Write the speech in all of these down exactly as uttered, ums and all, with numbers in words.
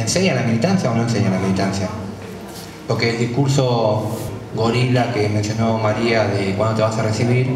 ¿enseña la militancia o no enseña la militancia? Porque el discurso gorila que mencionó María de cuándo te vas a recibir,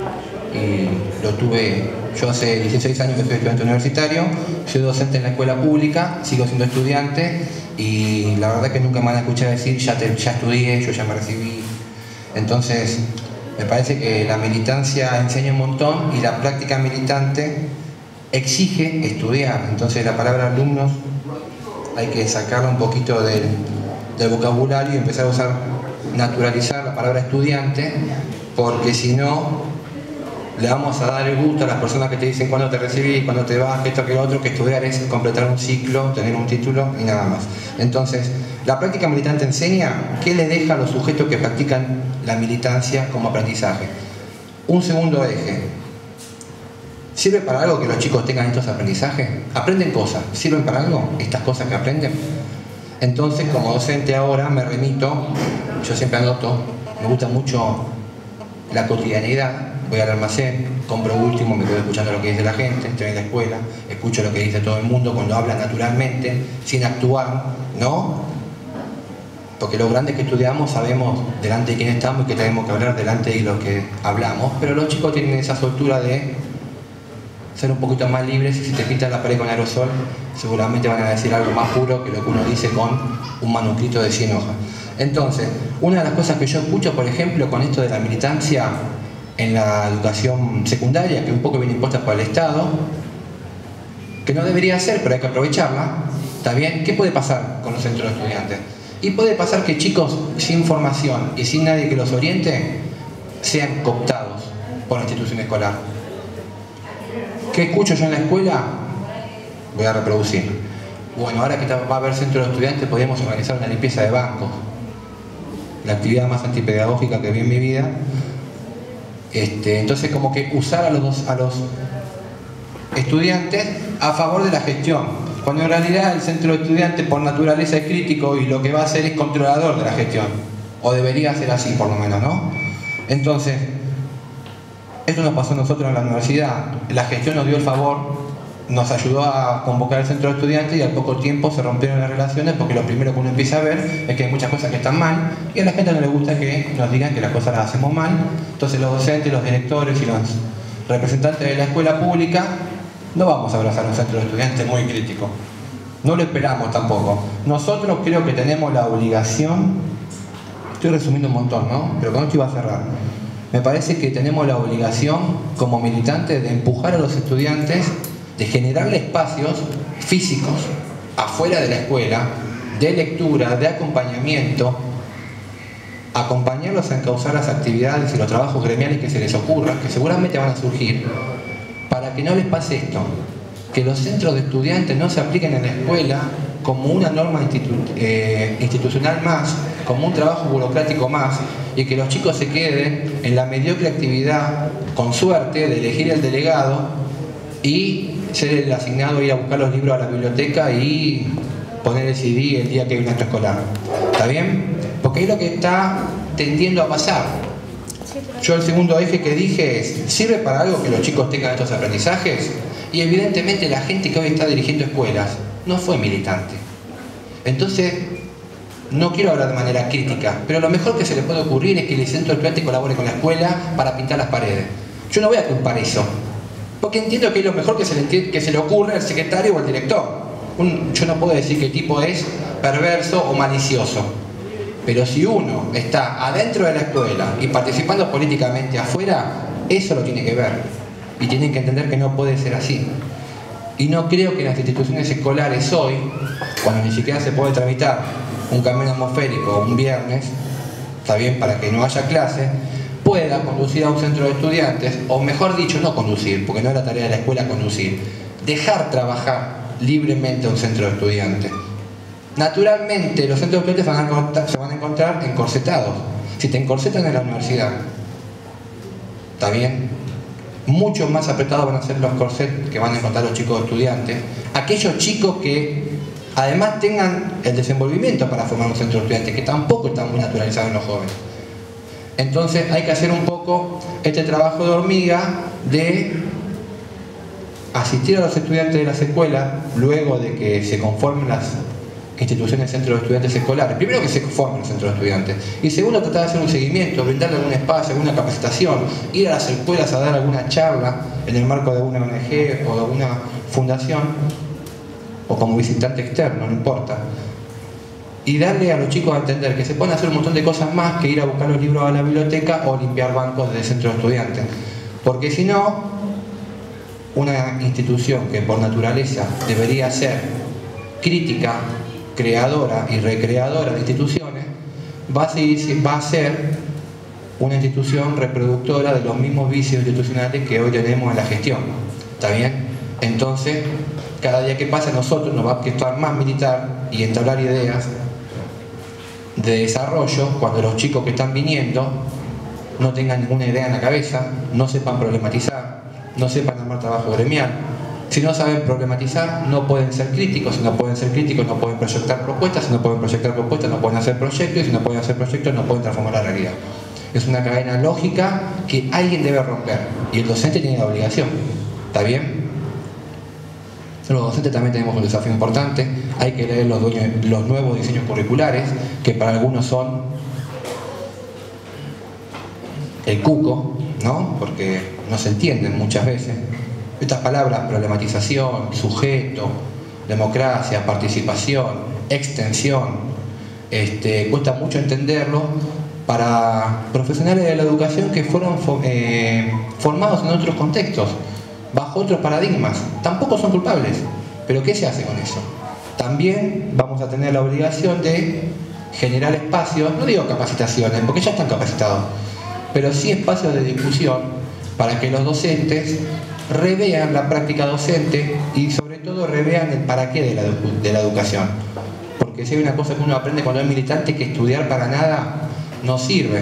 y lo tuve, yo hace dieciséis años que soy estudiante universitario, soy docente en la escuela pública, sigo siendo estudiante y la verdad que nunca me van a escuchar decir ya, te, ya estudié, yo ya me recibí. Entonces me parece que la militancia enseña un montón y la práctica militante exige estudiar. Entonces la palabra alumnos hay que sacarla un poquito del, del vocabulario y empezar a usar, naturalizar la palabra estudiante, porque si no le vamos a dar el gusto a las personas que te dicen cuándo te recibís, cuándo te vas, que esto, que lo otro, que estudiar es completar un ciclo, tener un título y nada más. Entonces, la práctica militante enseña qué le deja a los sujetos que practican la militancia como aprendizaje. Un segundo eje. ¿Sirve para algo que los chicos tengan estos aprendizajes? ¿Aprenden cosas? ¿Sirven para algo estas cosas que aprenden? Entonces, como docente ahora me remito, yo siempre anoto, me gusta mucho la cotidianidad. Voy al almacén, compro último, me quedo escuchando lo que dice la gente, estoy en la escuela, escucho lo que dice todo el mundo cuando habla naturalmente, sin actuar, ¿no? Porque los grandes que estudiamos sabemos delante de quién estamos y que tenemos que hablar delante de lo que hablamos, pero los chicos tienen esa soltura de ser un poquito más libres y si te pintan la pared con aerosol, seguramente van a decir algo más puro que lo que uno dice con un manuscrito de cien hojas. Entonces, una de las cosas que yo escucho, por ejemplo, con esto de la militancia en la educación secundaria, que un poco viene impuesta por el Estado, que no debería ser, pero hay que aprovecharla, ¿está bien? ¿Qué puede pasar con los centros de estudiantes? Y puede pasar que chicos sin formación y sin nadie que los oriente sean cooptados por la institución escolar. ¿Qué escucho yo en la escuela? Voy a reproducir. Bueno, ahora que va a haber centro de estudiantes, podemos organizar una limpieza de bancos. La actividad más antipedagógica que vi en mi vida. Este, entonces como que usar a los, a los estudiantes a favor de la gestión, cuando en realidad el centro de estudiantes por naturaleza es crítico y lo que va a hacer es controlador de la gestión, o debería ser así por lo menos, ¿no? Entonces, esto nos pasó a nosotros en la universidad, la gestión nos dio el favor, nos ayudó a convocar el centro de estudiantes y al poco tiempo se rompieron las relaciones porque lo primero que uno empieza a ver es que hay muchas cosas que están mal y a la gente no le gusta que nos digan que las cosas las hacemos mal. Entonces los docentes, los directores y los representantes de la escuela pública no vamos a abrazar a un centro de estudiantes muy crítico. No lo esperamos tampoco. Nosotros creo que tenemos la obligación, estoy resumiendo un montón, ¿no? Pero con esto iba a cerrar. Me parece que tenemos la obligación como militantes de empujar a los estudiantes, de generarle espacios físicos afuera de la escuela, de lectura, de acompañamiento, acompañarlos a encauzar las actividades y los trabajos gremiales que se les ocurran, que seguramente van a surgir, para que no les pase esto, que los centros de estudiantes no se apliquen en la escuela como una norma institu eh, institucional más, como un trabajo burocrático más, y que los chicos se queden en la mediocre actividad, con suerte, de elegir el delegado y ser el asignado a ir a buscar los libros a la biblioteca y poner el C D el día que hay un acto escolar. ¿Está bien? Porque es lo que está tendiendo a pasar. Yo el segundo eje que dije es, ¿sirve para algo que los chicos tengan estos aprendizajes? Y evidentemente la gente que hoy está dirigiendo escuelas no fue militante. Entonces, no quiero hablar de manera crítica, pero lo mejor que se le puede ocurrir es que el centro de estudiantes colabore con la escuela para pintar las paredes. Yo no voy a culpar eso, porque entiendo que es lo mejor que se le, que se le ocurre al secretario o al director. Un, yo no puedo decir qué tipo es perverso o malicioso, pero si uno está adentro de la escuela y participando políticamente afuera, eso lo tiene que ver y tienen que entender que no puede ser así. Y no creo que las instituciones escolares hoy, cuando ni siquiera se puede tramitar un camión atmosférico un viernes, está bien, para que no haya clase, pueda conducir a un centro de estudiantes, o mejor dicho, no conducir, porque no es la tarea de la escuela conducir, dejar trabajar libremente a un centro de estudiantes. Naturalmente, los centros de estudiantes van a encontrar, se van a encontrar encorsetados. Si te encorsetan en la universidad, ¿está bien? Mucho más apretados van a ser los corsets que van a encontrar los chicos estudiantes. Aquellos chicos que además tengan el desenvolvimiento para formar un centro de estudiantes, que tampoco está muy naturalizado en los jóvenes. Entonces hay que hacer un poco este trabajo de hormiga de asistir a los estudiantes de las escuelas luego de que se conformen las instituciones, centros de estudiantes escolares. Primero, que se formen los centros de estudiantes. Y segundo, tratar de hacer un seguimiento, brindarle algún espacio, alguna capacitación, ir a las escuelas a dar alguna charla en el marco de alguna O N G o de alguna fundación, o como visitante externo, no importa. Y darle a los chicos a entender que se pueden hacer un montón de cosas más que ir a buscar los libros a la biblioteca o limpiar bancos de centros de estudiantes. Porque si no, una institución que por naturaleza debería ser crítica, creadora y recreadora de instituciones, va a, seguir, va a ser una institución reproductora de los mismos vicios institucionales que hoy tenemos en la gestión. ¿Está bien? Entonces, cada día que pasa nosotros nos va a costar más militar y entablar ideas de desarrollo cuando los chicos que están viniendo no tengan ninguna idea en la cabeza, no sepan problematizar, no sepan armar trabajo gremial. Si no saben problematizar, no pueden ser críticos. Si no pueden ser críticos, no pueden proyectar propuestas. Si no pueden proyectar propuestas, no pueden hacer proyectos. Y si no pueden hacer proyectos, no pueden transformar la realidad. Es una cadena lógica que alguien debe romper. Y el docente tiene la obligación. ¿Está bien? Los docentes también tenemos un desafío importante. Hay que leer los, dueños, los nuevos diseños curriculares, que para algunos son el cuco, ¿no? Porque no se entienden muchas veces. Estas palabras, problematización, sujeto, democracia, participación, extensión, este, cuesta mucho entenderlo para profesionales de la educación que fueron eh, formados en otros contextos, bajo otros paradigmas. Tampoco son culpables, pero ¿qué se hace con eso? También vamos a tener la obligación de generar espacios, no digo capacitaciones, porque ya están capacitados, pero sí espacios de discusión para que los docentes revean la práctica docente y sobre todo revean el para qué de la, de la educación. Porque si hay una cosa que uno aprende cuando es militante, que estudiar para nada no sirve.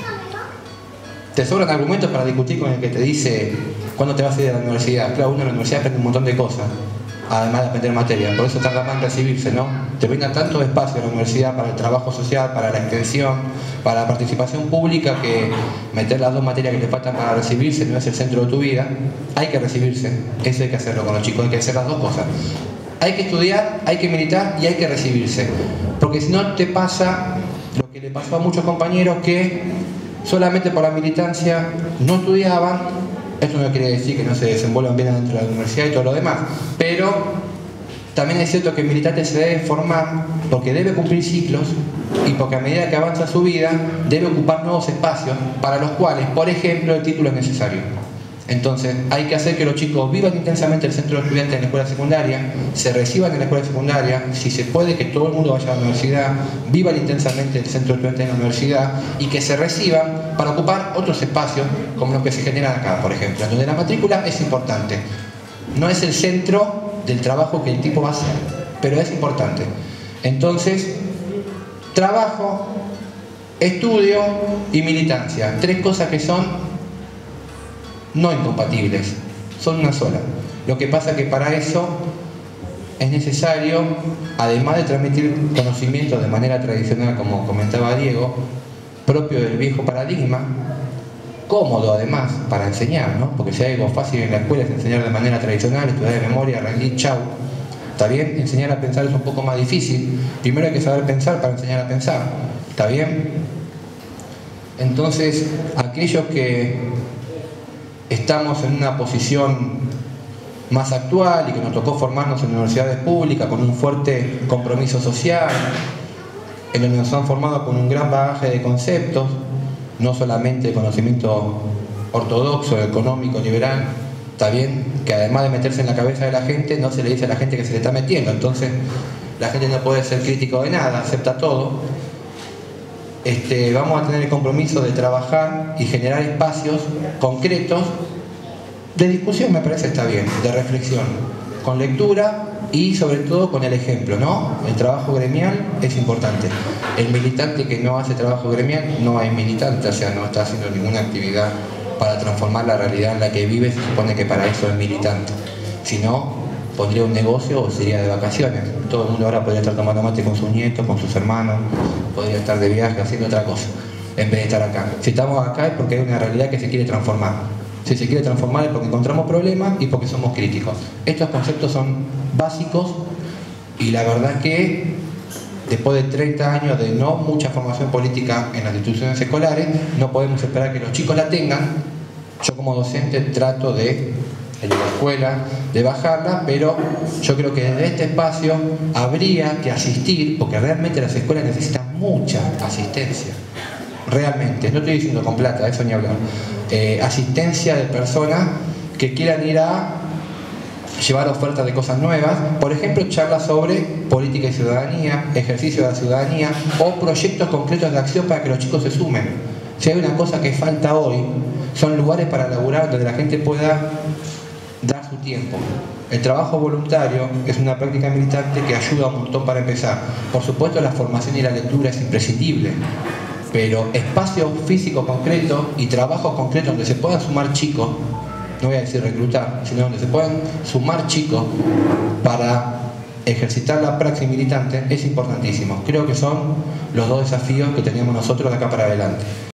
Te sobran argumentos para discutir con el que te dice cuándo te vas a ir a la universidad. Claro, uno en la universidad aprende un montón de cosas, además de aprender materia, por eso tarda más en recibirse, ¿no? Te brinda tanto espacio en la universidad para el trabajo social, para la extensión, para la participación pública, que meter las dos materias que te faltan para recibirse no es el centro de tu vida. Hay que recibirse, eso hay que hacerlo con los chicos, hay que hacer las dos cosas. Hay que estudiar, hay que militar y hay que recibirse, porque si no te pasa lo que le pasó a muchos compañeros que solamente por la militancia no estudiaban. Esto no quiere decir que no se desenvuelvan bien dentro de la universidad y todo lo demás, pero también es cierto que el militante se debe formar porque debe cumplir ciclos y porque a medida que avanza su vida debe ocupar nuevos espacios para los cuales, por ejemplo, el título es necesario. Entonces hay que hacer que los chicos vivan intensamente el centro de estudiantes en la escuela secundaria, se reciban en la escuela secundaria, si se puede que todo el mundo vaya a la universidad, vivan intensamente el centro de estudiantes en la universidad y que se reciban para ocupar otros espacios como los que se generan acá, por ejemplo, donde la matrícula es importante. No es el centro del trabajo que el tipo va a hacer, pero es importante. Entonces, trabajo, estudio y militancia, tres cosas que son no incompatibles, son una sola. Lo que pasa es que para eso es necesario, además de transmitir conocimientos de manera tradicional, como comentaba Diego, propio del viejo paradigma, cómodo además para enseñar, ¿no? Porque si hay algo fácil en la escuela es enseñar de manera tradicional, estudiar de memoria, rendir, chau. ¿Está bien? Enseñar a pensar es un poco más difícil. Primero hay que saber pensar para enseñar a pensar. ¿Está bien? Entonces, aquellos que estamos en una posición más actual y que nos tocó formarnos en universidades públicas con un fuerte compromiso social, en donde nos han formado con un gran bagaje de conceptos, no solamente de conocimiento ortodoxo, económico, liberal, está bien, que además de meterse en la cabeza de la gente, no se le dice a la gente que se le está metiendo, entonces la gente no puede ser crítico de nada, acepta todo. Este, vamos a tener el compromiso de trabajar y generar espacios concretos de discusión, me parece está bien, de reflexión, con lectura y sobre todo con el ejemplo, ¿no? El trabajo gremial es importante. El militante que no hace trabajo gremial no es militante, o sea, no está haciendo ninguna actividad para transformar la realidad en la que vive, se supone que para eso es militante. Si no, pondría un negocio o sería de vacaciones. Todo el mundo ahora podría estar tomando mate con sus nietos, con sus hermanos, podría estar de viaje haciendo otra cosa, en vez de estar acá. Si estamos acá es porque hay una realidad que se quiere transformar. Si se quiere transformar es porque encontramos problemas y porque somos críticos. Estos conceptos son básicos y la verdad que después de treinta años de no mucha formación política en las instituciones escolares, no podemos esperar que los chicos la tengan. Yo como docente trato de, en la escuela, de bajarla, pero yo creo que desde este espacio habría que asistir, porque realmente las escuelas necesitan mucha asistencia. Realmente, no estoy diciendo con plata, eso ni hablar. Eh, asistencia de personas que quieran ir a llevar ofertas de cosas nuevas, por ejemplo, charlas sobre política y ciudadanía, ejercicio de la ciudadanía o proyectos concretos de acción para que los chicos se sumen. Si hay una cosa que falta hoy, son lugares para laburar donde la gente pueda dar su tiempo. El trabajo voluntario es una práctica militante que ayuda un montón para empezar. Por supuesto, la formación y la lectura es imprescindible, pero espacio físico concreto y trabajo concreto donde se puedan sumar chicos, no voy a decir reclutar, sino donde se puedan sumar chicos para ejercitar la praxis militante, es importantísimo. Creo que son los dos desafíos que tenemos nosotros de acá para adelante.